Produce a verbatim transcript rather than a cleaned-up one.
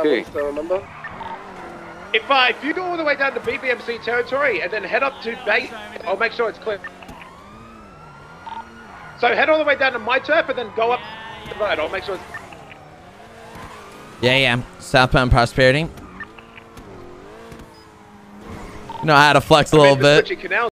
Okay. Still remember? If, uh, if you go all the way down to B B M C territory and then head up to base, I'll make sure it's clear. So head all the way down to my turf and then go up the road. I'll make sure it's... Yeah, yeah. Southbound Prosperity. You know how to flex a little bit. Canal